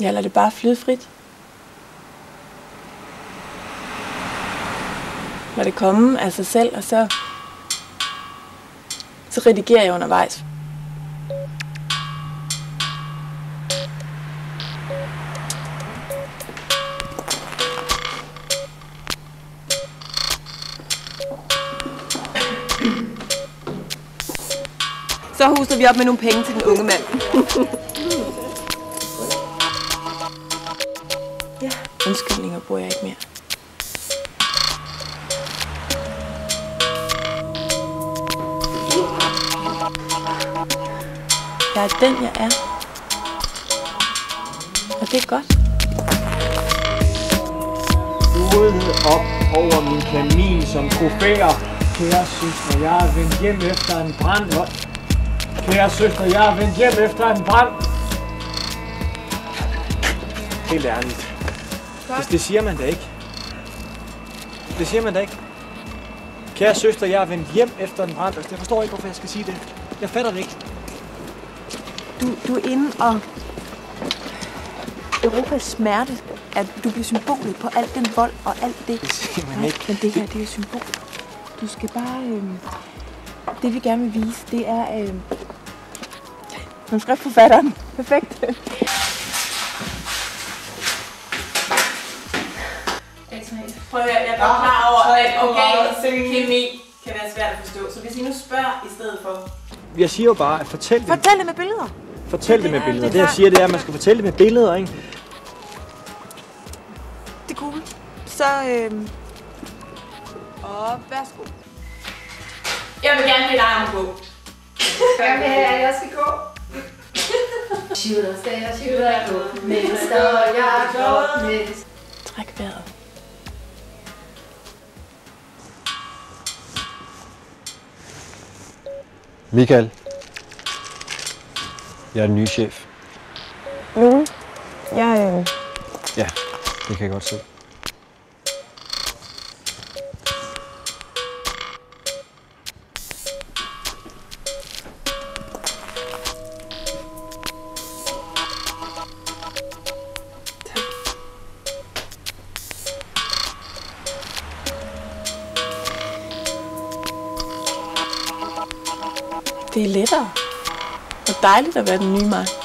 Jeg lader det bare flyde frit. Lad det komme af sig selv, og så redigerer jeg undervejs. Så huser vi op med nogle penge til den unge mand. Ja. Undskyldninger bruger jeg ikke mere. Jeg er den, jeg er. Og det er godt. Hovedet op over min kamin som trofæer. Kære søster, jeg er vendt hjem efter en brand. Kære søster, jeg er vendt hjem efter en brand. Helt ærligt. Det siger man da ikke. Det siger man da ikke. Kære søster, jeg er vendt hjem efter en brand. Jeg forstår ikke, hvorfor jeg skal sige det. Jeg fatter det ikke. Du er inde og Europas smerte, at du bliver symbolet på alt den vold og alt det. Det siger man ikke. Men det her, det er symbol. Du skal bare... Det vi gerne vil vise, det er... manuskriptforfatteren. Perfekt. Prøv at høre, jeg er godt klar over, at organisk kemi kan være svært at forstå. Så hvis I nu spørger i stedet for... Jeg siger jo bare, at fortæl det. Fortæl det med billeder. Fortæl det med billeder. Det jeg siger, det er, at man skal fortælle det med billeder, ikke? Det er cool. Så og værsgo. Jeg vil gerne bede dig om at gå. Jeg vil have, at jeg skal gå. Shooter, jeg gå. Mester, jeg går. Træk vejret. Michael. Jeg er den nye chef. Ja, Ja, det kan jeg godt se. Det er lettere og dejligt at være den nye mig.